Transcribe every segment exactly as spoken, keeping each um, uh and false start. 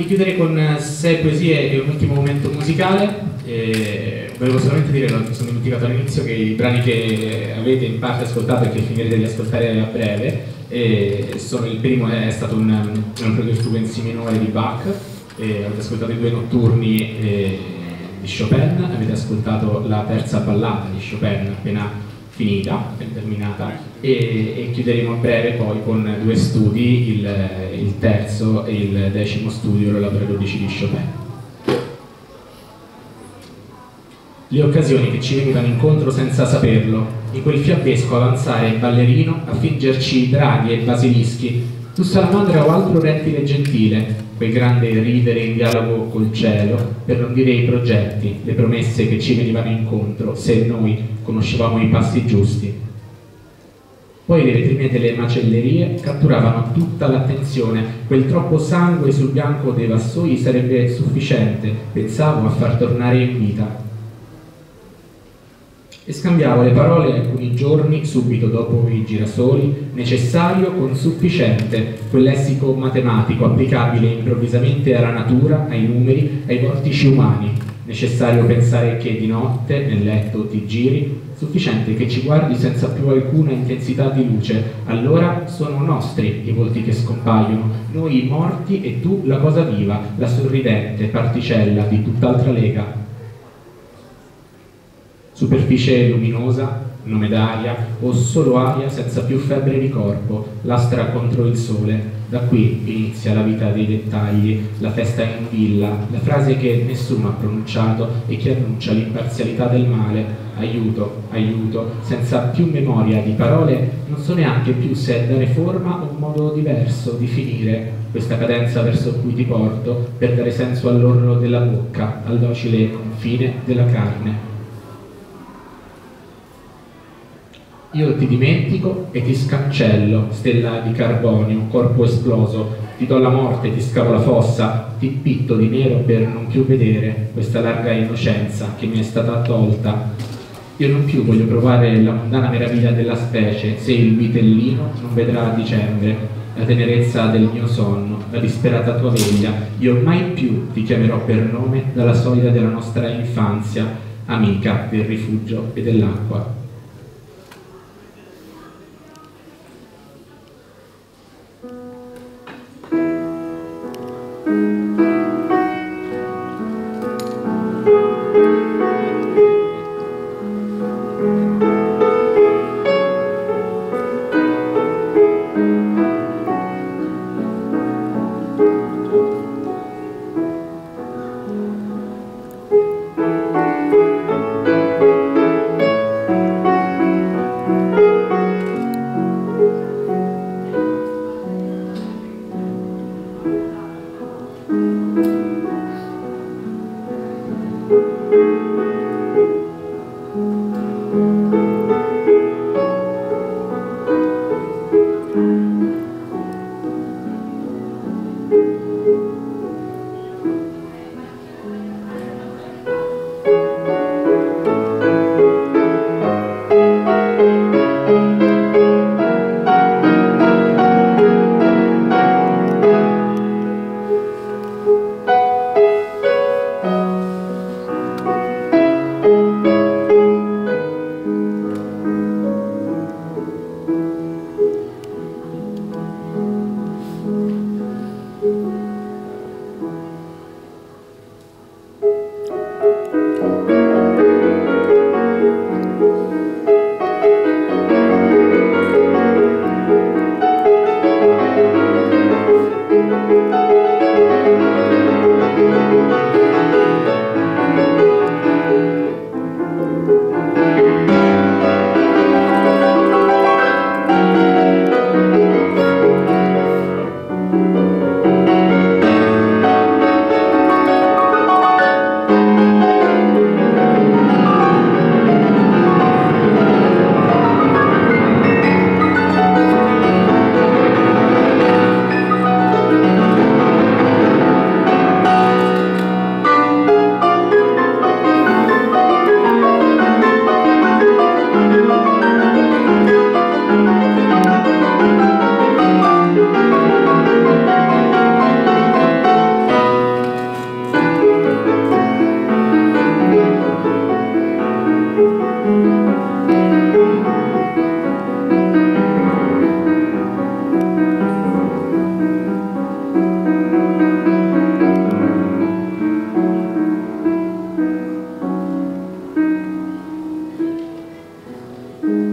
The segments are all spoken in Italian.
chiudere con sei poesie e un ultimo momento musicale. Eh, volevo solamente dire, mi sono dimenticato all'inizio, che i brani che avete in parte ascoltato e che finirete di ascoltare a breve, eh, sono, il primo è stato un, un preludio fluenzi minore di Bach, eh, avete ascoltato i due notturni eh, di Chopin, avete ascoltato la terza ballata di Chopin appena finita, terminata, e, e chiuderemo a breve poi con due studi, il, il terzo e il decimo studio, l'opera dodici di Chopin. Le occasioni che ci venivano incontro senza saperlo, in quel fiammesco avanzare il ballerino a fingerci draghi e basilischi, tu salamandra o altro rettile gentile, quel grande ridere in dialogo col cielo, per non dire i progetti, le promesse che ci venivano incontro, se noi conoscevamo i passi giusti. Poi le vetrine delle macellerie catturavano tutta l'attenzione, quel troppo sangue sul bianco dei vassoi sarebbe sufficiente, pensavo, a far tornare in vita. E scambiavo le parole alcuni giorni, subito dopo i girasoli, necessario con sufficiente, quel lessico matematico applicabile improvvisamente alla natura, ai numeri, ai vortici umani, necessario pensare che di notte, nel letto, ti giri, sufficiente che ci guardi senza più alcuna intensità di luce, allora sono nostri i volti che scompaiono, noi i morti e tu la cosa viva, la sorridente particella di tutt'altra lega. Superficie luminosa, nome d'aria, o solo aria senza più febbre di corpo, lastra contro il sole. Da qui inizia la vita dei dettagli, la festa in villa, la frase che nessuno ha pronunciato e che annuncia l'imparzialità del male. Aiuto, aiuto, senza più memoria di parole, non so neanche più se dare forma o un modo diverso di finire questa cadenza verso cui ti porto, per dare senso all'orlo della bocca, al docile confine della carne. Io ti dimentico e ti scancello, stella di carbonio, corpo esploso, ti do la morte, ti scavo la fossa, ti pitto di nero per non più vedere questa larga innocenza che mi è stata tolta. Io non più voglio provare la mondana meraviglia della specie, se il vitellino non vedrà a dicembre la tenerezza del mio sonno, la disperata tua veglia. Io mai più ti chiamerò per nome dalla soglia della nostra infanzia, amica del rifugio e dell'acqua.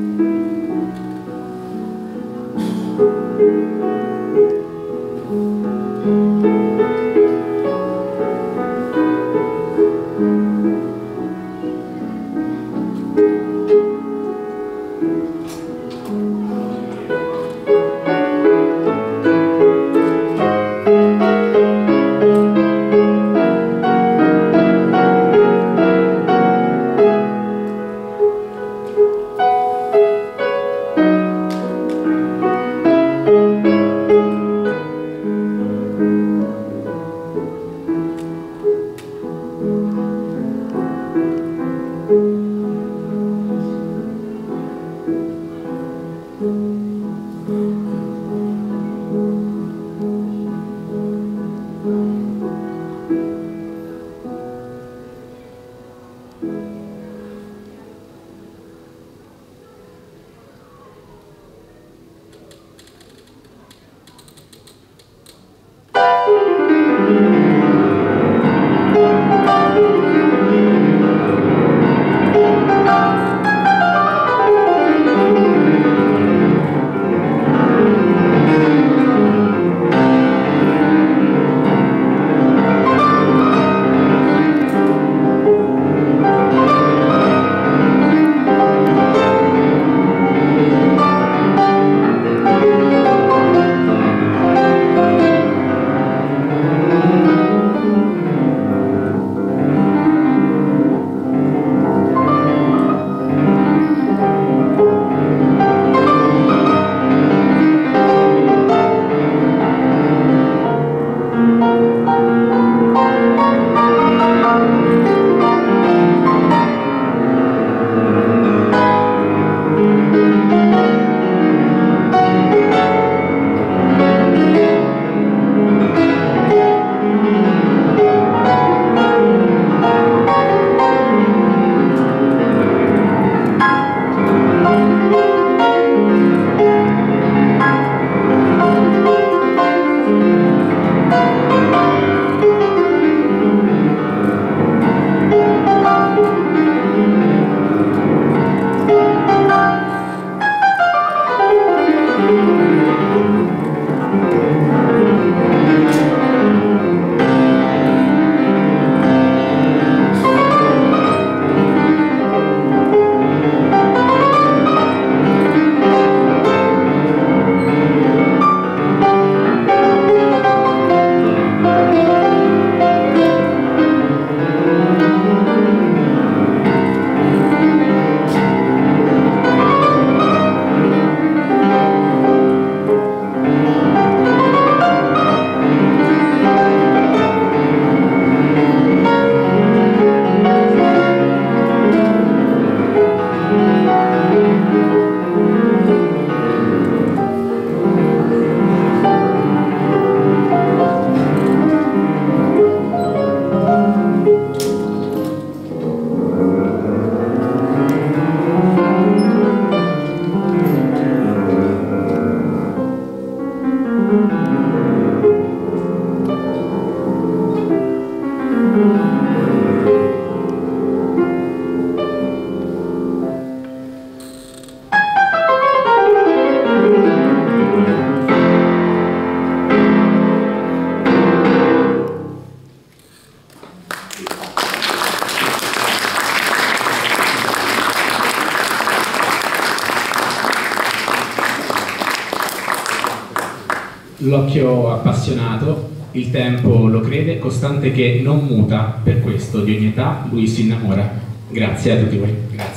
L'occhio appassionato, il tempo lo crede, costante che non muta, per questo di ogni età lui si innamora. Grazie a tutti voi. Grazie.